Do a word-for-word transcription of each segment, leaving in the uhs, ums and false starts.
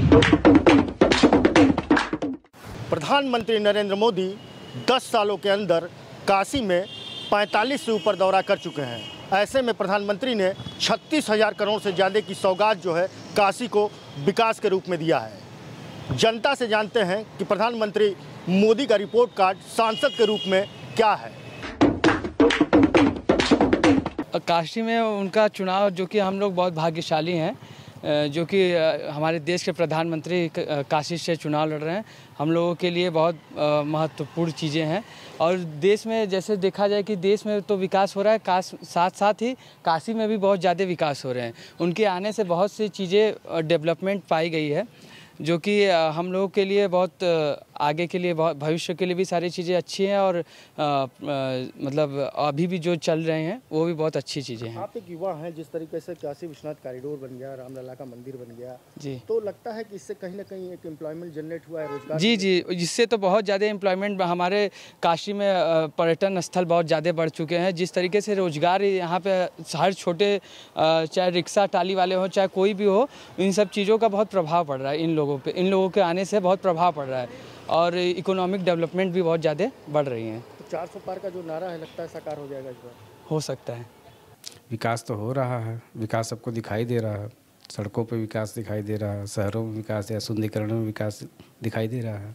प्रधानमंत्री नरेंद्र मोदी दस सालों के अंदर काशी में पैंतालीस से ऊपर दौरा कर चुके हैं। ऐसे में प्रधानमंत्री ने छत्तीस हजार करोड़ से ज़्यादा की सौगात जो है काशी को विकास के रूप में दिया है। जनता से जानते हैं कि प्रधानमंत्री मोदी का रिपोर्ट कार्ड सांसद के रूप में क्या है। काशी में उनका चुनाव, जो कि हम लोग बहुत भाग्यशाली हैं, जो कि हमारे देश के प्रधानमंत्री काशी से चुनाव लड़ रहे हैं, हम लोगों के लिए बहुत महत्वपूर्ण चीज़ें हैं। और देश में जैसे देखा जाए कि देश में तो विकास हो रहा है, काश साथ साथ ही काशी में भी बहुत ज़्यादा विकास हो रहे हैं। उनके आने से बहुत सी चीज़ें डेवलपमेंट पाई गई है, जो कि हम लोगों के लिए बहुत आगे के लिए, बहुत भविष्य के लिए भी सारी चीज़ें अच्छी हैं। और आ, आ, मतलब अभी भी जो चल रहे हैं वो भी बहुत अच्छी चीज़ें हैं। आप एक युवा हैं, जिस तरीके से काशी विश्वनाथ कॉरिडोर बन गया, रामलला का मंदिर बन गया जी, तो लगता है कि इससे कहीं ना कहीं एक एम्प्लॉयमेंट जनरेट हुआ है, रोजगार। जी जी, जिससे तो बहुत ज़्यादा एम्प्लॉयमेंट हमारे काशी में पर्यटन स्थल बहुत ज़्यादा बढ़ चुके हैं। जिस तरीके से रोज़गार यहाँ पे हर छोटे, चाहे रिक्शा टाली वाले हो, चाहे कोई भी हो, इन सब चीज़ों का बहुत प्रभाव पड़ रहा है इन लोगों पे। इन लोगों के आने से बहुत प्रभाव पड़ रहा है और इकोनॉमिक डेवलपमेंट भी बहुत ज़्यादा बढ़ रही है। तो चार सौ पार का जो नारा है, लगता है साकार हो जाएगा इस बार? हो सकता है। विकास तो हो रहा है, विकास सबको दिखाई दे रहा है। सड़कों पे विकास दिखाई दे रहा है, शहरों में विकास या सुंदरीकरण में विकास दिखाई दे रहा है।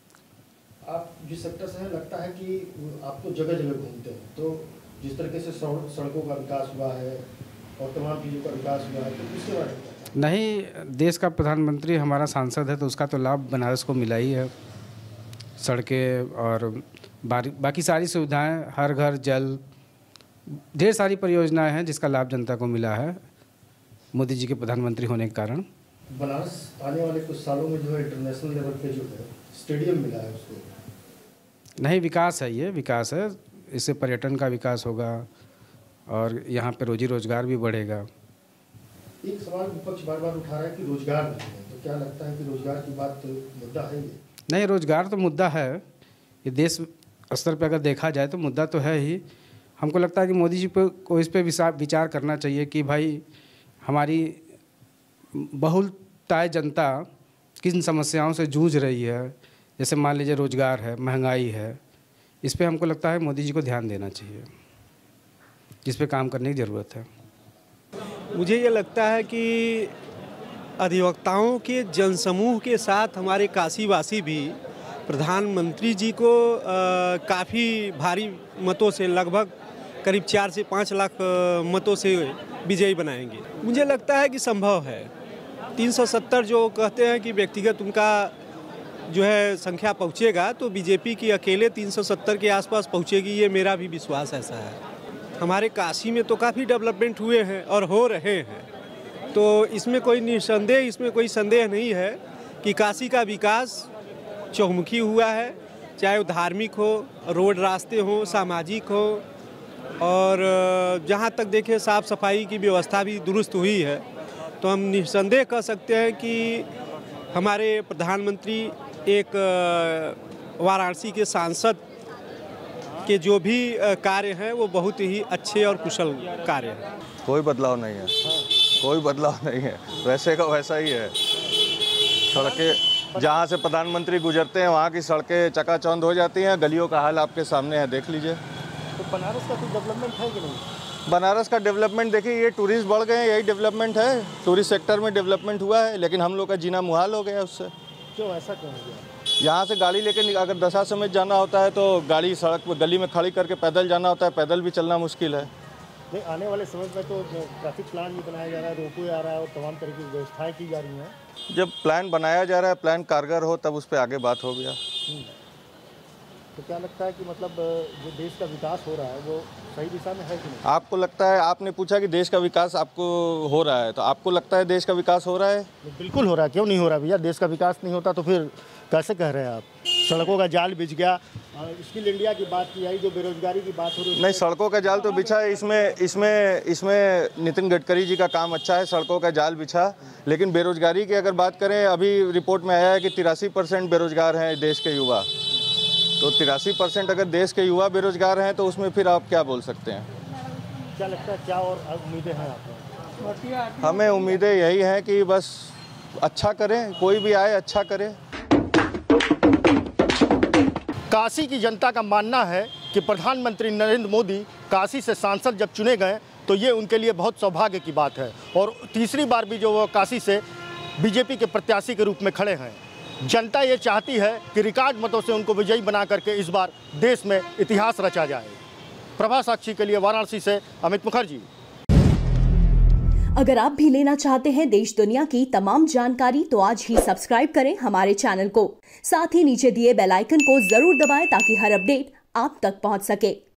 आप जिस सेक्टर से हैं, लगता है कि आप तो जगह जगह घूमते हैं, तो जिस तरीके से सड़कों का विकास हुआ है और तमाम चीज़ों का विकास हुआ है, तो किसके बारे में? नहीं, देश का प्रधानमंत्री हमारा सांसद है, तो उसका तो लाभ बनारस को मिला ही है। सड़कें और बाकी सारी सुविधाएं, हर घर जल, ढेर सारी परियोजनाएं हैं जिसका लाभ जनता को मिला है मोदी जी के प्रधानमंत्री होने के कारण। बनारस आने वाले कुछ सालों में जो है इंटरनेशनल लेवल पे जो है स्टेडियम मिला है उसको। नहीं, विकास है, ये विकास है। इससे पर्यटन का विकास होगा और यहाँ पे रोजी रोजगार भी बढ़ेगा। एक सवाल विपक्ष बार बार उठा रहा है कि रोजगार नहीं है, तो क्या लगता है कि रोजगार की बात मुद्दा है ये? नहीं, रोजगार तो मुद्दा है, ये देश स्तर पे अगर देखा जाए तो मुद्दा तो है ही। हमको लगता है कि मोदी जी पे को इस पे विचार करना चाहिए कि भाई हमारी बहुतायत जनता किन समस्याओं से जूझ रही है। जैसे मान लीजिए रोजगार है, महंगाई है, इस पे हमको लगता है मोदी जी को ध्यान देना चाहिए, जिस पे काम करने की ज़रूरत है। मुझे ये लगता है कि अधिवक्ताओं के जनसमूह के साथ हमारे काशीवासी भी प्रधानमंत्री जी को काफ़ी भारी मतों से, लगभग करीब चार से पाँच लाख मतों से विजयी बनाएंगे। मुझे लगता है कि संभव है। तीन सौ सत्तर जो कहते हैं कि व्यक्तिगत उनका जो है संख्या पहुँचेगा, तो बीजेपी की अकेले तीन सौ सत्तर के आसपास पहुँचेगी, ये मेरा भी विश्वास ऐसा है। हमारे काशी में तो काफ़ी डेवलपमेंट हुए हैं और हो रहे हैं, तो इसमें कोई निसंदेह इसमें कोई संदेह नहीं है कि काशी का विकास चहुमुखी हुआ है, चाहे वो धार्मिक हो, रोड रास्ते हो, सामाजिक हो, और जहाँ तक देखें साफ़ सफाई की व्यवस्था भी दुरुस्त हुई है। तो हम निसंदेह कह सकते हैं कि हमारे प्रधानमंत्री एक वाराणसी के सांसद के जो भी कार्य हैं वो बहुत ही अच्छे और कुशल कार्य हैं। कोई बदलाव नहीं है, कोई बदलाव नहीं है, वैसे का वैसा ही है। सड़कें जहाँ से प्रधानमंत्री गुजरते हैं वहाँ की सड़कें चकाचौंध हो जाती हैं। गलियों का हाल आपके सामने है, देख लीजिए। तो बनारस का कोई डेवलपमेंट है कि नहीं? बनारस का डेवलपमेंट देखिए, ये टूरिस्ट बढ़ गए हैं, यही डेवलपमेंट है। टूरिस्ट सेक्टर में डेवलपमेंट हुआ है, लेकिन हम लोग का जीना मुहाल हो गया उससे। क्यों, ऐसा क्यों हो गया? यहाँ से गाड़ी लेके अगर दशा समेत जाना होता है तो गाड़ी सड़क पर गली में खड़ी करके पैदल जाना होता है, पैदल भी चलना मुश्किल है। नहीं, आने वाले समय में तो ट्रैफिक प्लान भी बनाया जा रहा है, रोपवे आ रहा है और तमाम तरह की व्यवस्थाएं की जा रही हैं। जब प्लान बनाया जा रहा है, प्लान कारगर हो, तब उस पर आगे बात हो गया। तो क्या लगता है कि मतलब जो देश का विकास हो रहा है वो सही दिशा में है कि नहीं? आपको लगता है, आपने पूछा कि देश का विकास आपको हो रहा है, तो आपको लगता है देश का विकास हो रहा है? बिल्कुल हो रहा है, क्यों नहीं हो रहा भैया? देश का विकास नहीं होता तो फिर कैसे कह रहे हैं आप? सड़कों का जाल बिछ गया, स्किल इंडिया की बात की आई, जो बेरोजगारी की बात हो रही है। नहीं, सड़कों का जाल तो बिछा है, इसमें इसमें इसमें नितिन गडकरी जी का काम अच्छा है, सड़कों का जाल बिछा। लेकिन बेरोजगारी की अगर बात करें, अभी रिपोर्ट में आया है कि तिरासी परसेंट बेरोजगार हैं देश के युवा। तो तिरासी परसेंट अगर देश के युवा बेरोजगार हैं तो उसमें फिर आप क्या बोल सकते हैं? क्या लगता है, क्या और उम्मीदें हैं आपको? हमें उम्मीदें यही हैं कि बस अच्छा करें, कोई भी आए अच्छा करे। काशी की जनता का मानना है कि प्रधानमंत्री नरेंद्र मोदी काशी से सांसद जब चुने गए तो ये उनके लिए बहुत सौभाग्य की बात है और तीसरी बार भी जो वो काशी से बीजेपी के प्रत्याशी के रूप में खड़े हैं। जनता ये चाहती है कि रिकॉर्ड मतों से उनको विजयी बना करके इस बार देश में इतिहास रचा जाए। प्रभा साक्षी के लिए वाराणसी से अमित मुखर्जी। अगर आप भी लेना चाहते हैं देश दुनिया की तमाम जानकारी तो आज ही सब्सक्राइब करें हमारे चैनल को। साथ ही नीचे दिए बेल आइकन को जरूर दबाएं ताकि हर अपडेट आप तक पहुंच सके।